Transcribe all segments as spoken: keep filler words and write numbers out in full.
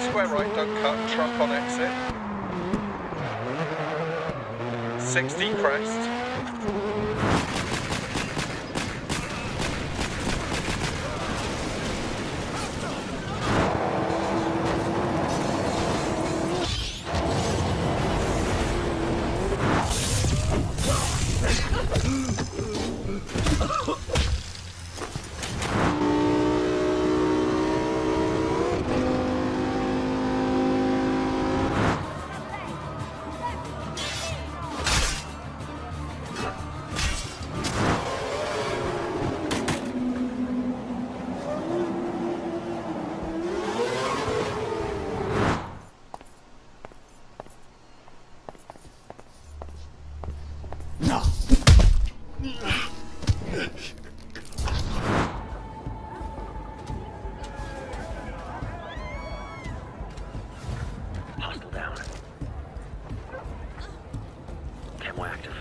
square right, don't cut, truck on exit. sixty crest. Hostile down. Camo active.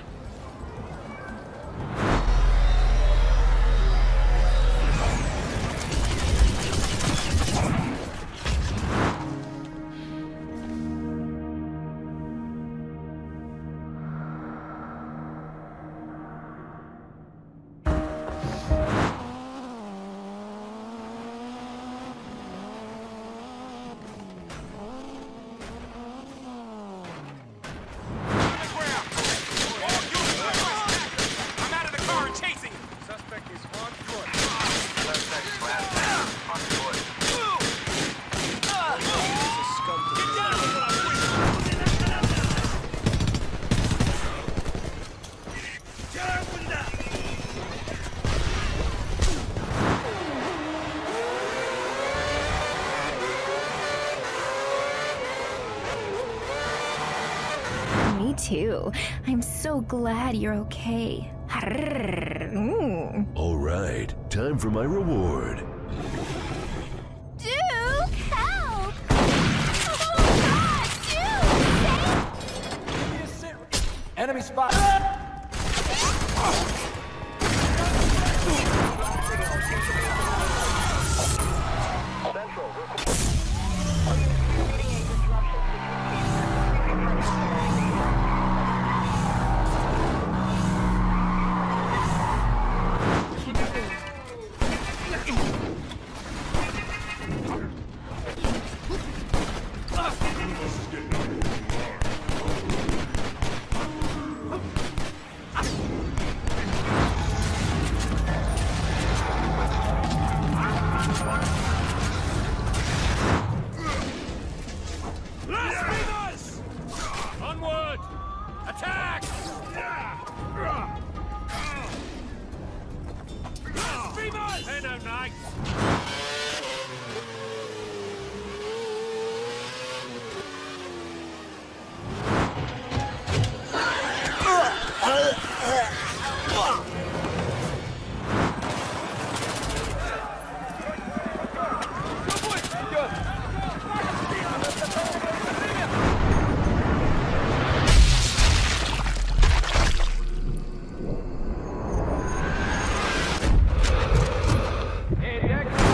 Me too. I'm so glad you're okay. Mm. All right, time for my reward. Duke, help! Oh God, Duke! Save- Enemy spot! Hey, Dex.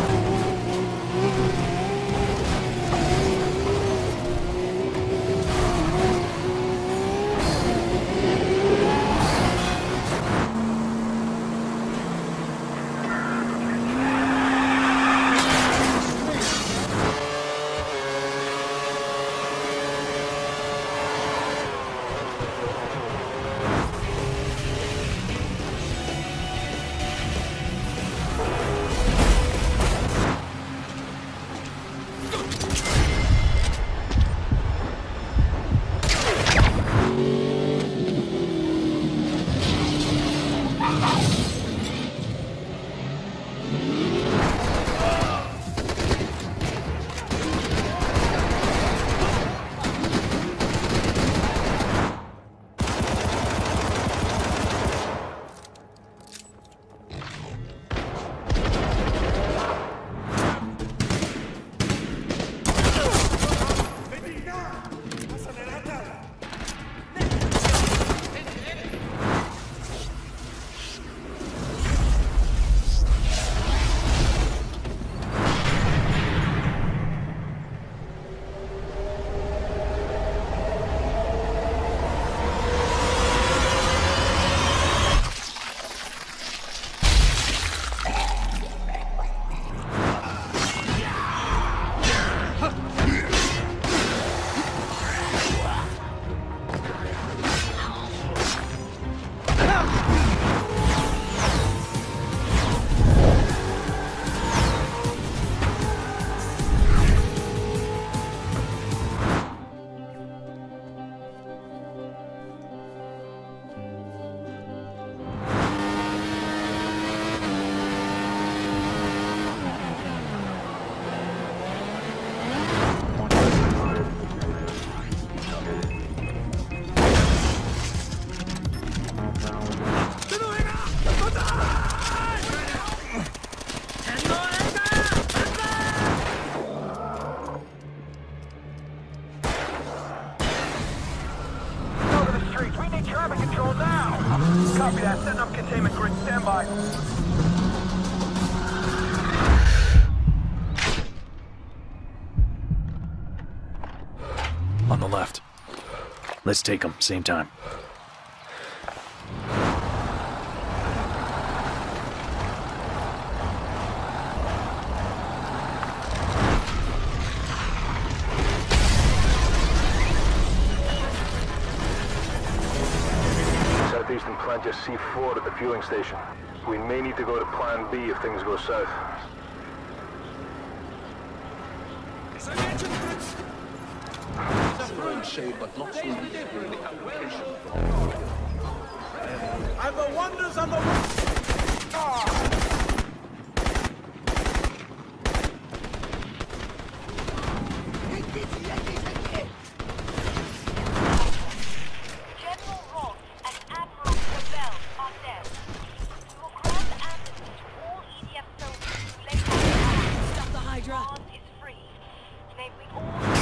Let's take them, same time. Southeastern plant just C four at the fueling station. We may need to go to Plan B if things go south. And the wonders and the... General Ross and Admiral Rebel are dead. We will grant amnesty to all E D F soldiers who laid down. Stop the Hydra. Mars is free. May we all...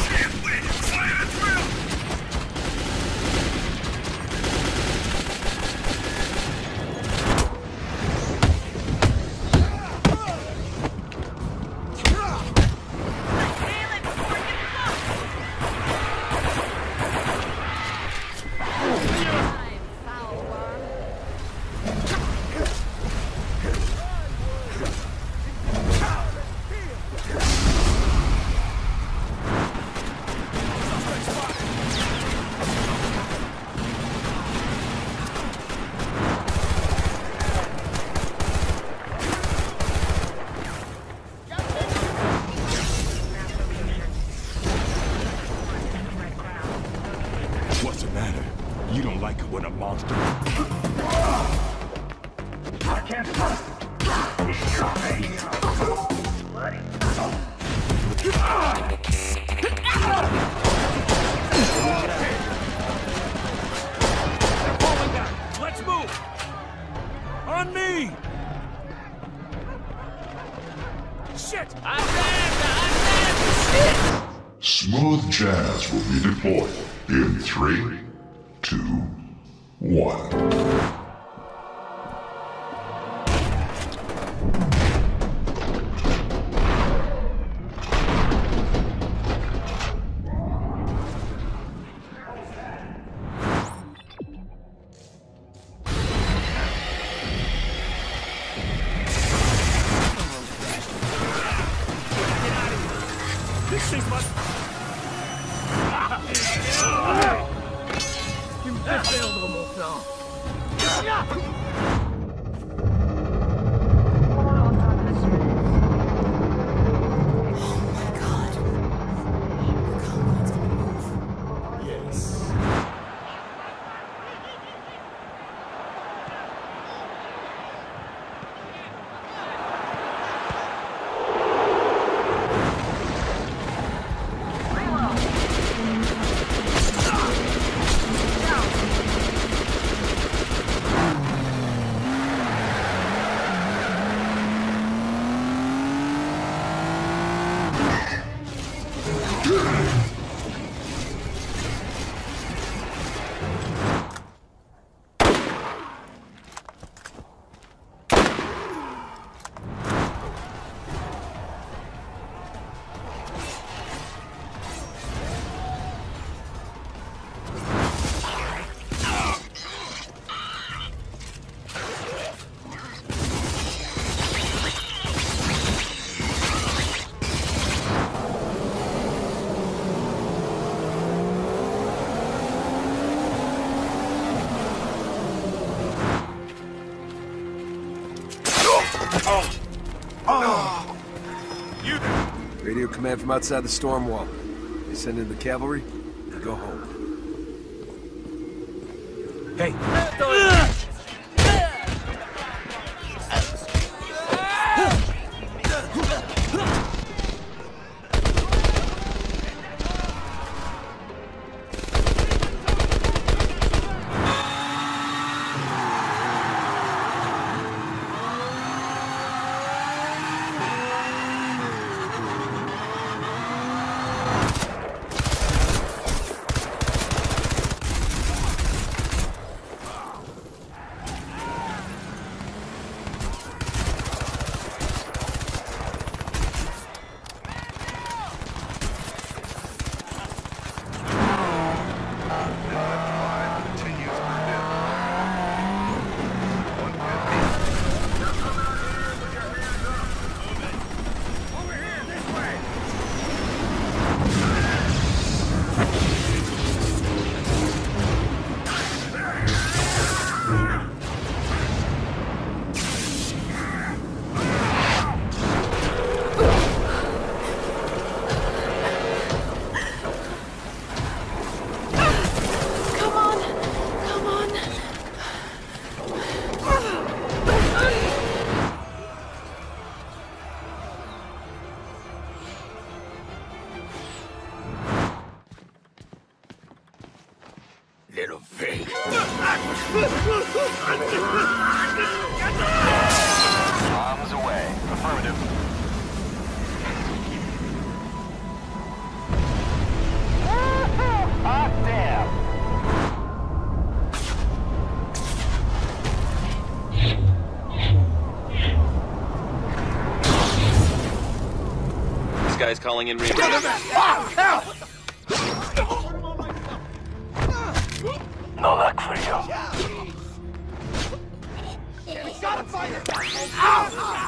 What's the matter? You don't like it when a monster... I can't stop. Let's move! On me! Shit! I'm dead! I'm dead! Shit! Smooth Jazz will be deployed in three, two, one. This thing must... Tu me fais perdre mon temps. Radio command from outside the storm wall. They send in the cavalry, and go home. Hey! little pig. Bombs away. Affirmative. Hot damn. This guy's calling in reinforcements. No luck for you. We gotta find it! Ow!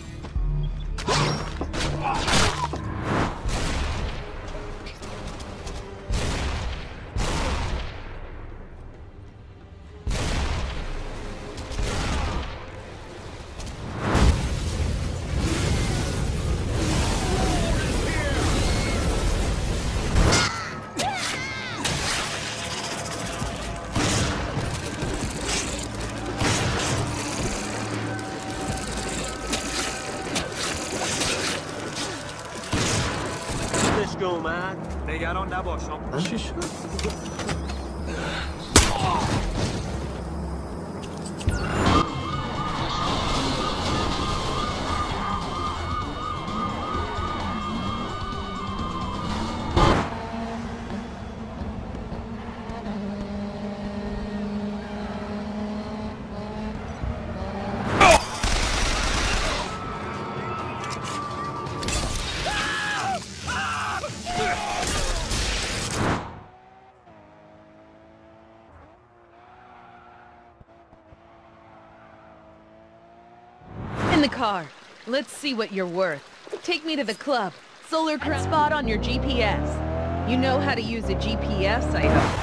Go, man. Pegaron la voz, ¿no? In the car. Let's see what you're worth. Take me to the club. Solar Crown spot on your G P S. You know how to use a G P S, I hope.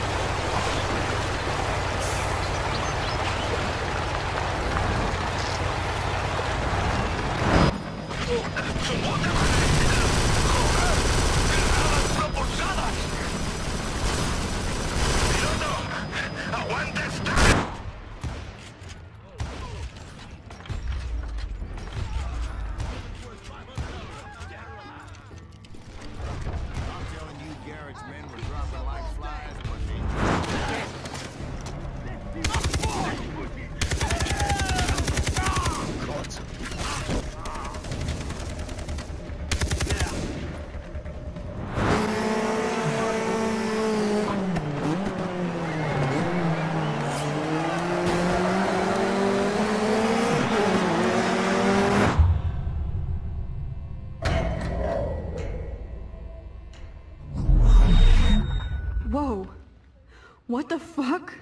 Whoa. What the fuck?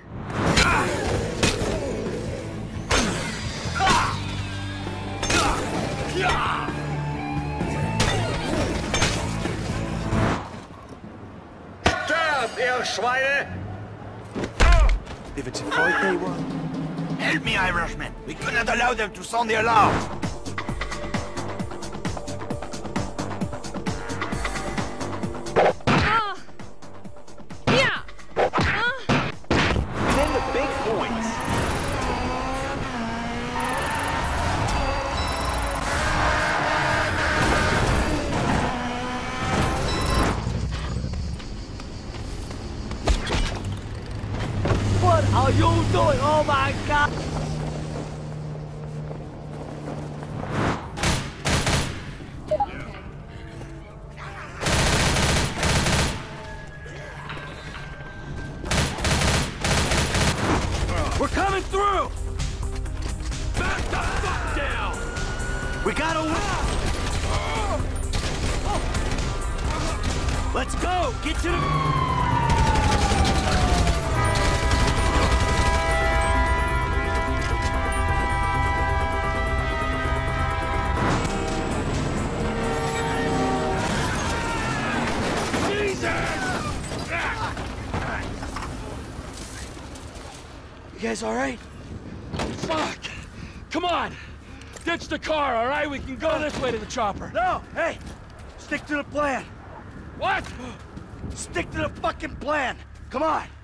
Sterb, ihr Schweine! If it's a fight they want. Help me, Irishman. We cannot allow them to sound the alarm. What are you doing? Oh my god! We're coming through! Back the fuck down! We gotta win! Let's go! Get to the... You guys all right? Fuck! Come on! Ditch the car, all right? We can go this way to the chopper. No! Hey! Stick to the plan! What? Stick to the fucking plan! Come on!